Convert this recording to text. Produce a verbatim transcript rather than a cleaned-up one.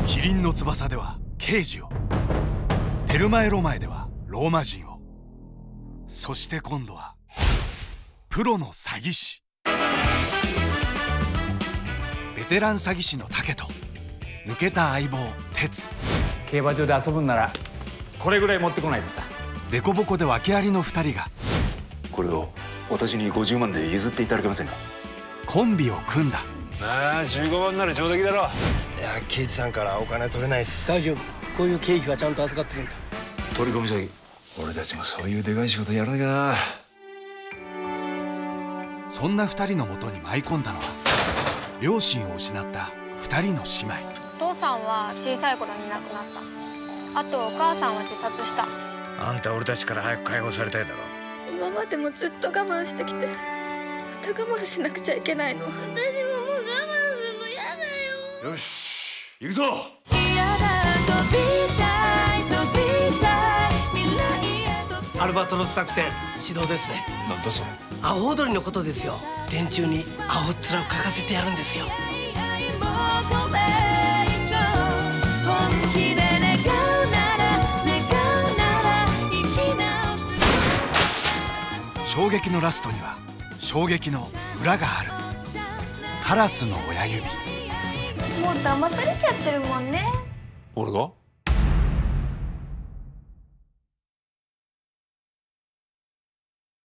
キリンの翼では刑事を、テルマエロマエではローマ人を、そして今度はプロの詐欺師。ベテラン詐欺師の竹と抜けた相棒鉄。 競馬場で遊ぶんならこれぐらい持ってこないとさ。 デコボコで訳ありのふたりがこれを私にごじゅうまんで譲っていただけませんか。 コンビを組んだ。 ああ、じゅうごまんなら上出来だろ。 いや、刑事さんからお金取れないっす。 大丈夫、こういう経費はちゃんと預かってるんだ。 取り込み先、俺たちもそういうでかい仕事やらなきゃな。 そんなふたりのもとに舞い込んだのは両親を失ったふたりの姉妹。 お父さんは小さい頃に亡くなった。あとお母さんは自殺した。 あんた俺たちから早く解放されたいだろ。 今までもずっと我慢してきて、また我慢しなくちゃいけないの。私ももう我慢するの嫌だよ。 よし、行くぞ。 アルバトロス作戦始動ですね。 なんだそれ。 アホ踊りのことですよ。連中にアホっ面をかかせてやるんですよ。 衝撃のラストには衝撃の裏がある。カラスの親指。 もう騙されちゃってるもんね。 俺が？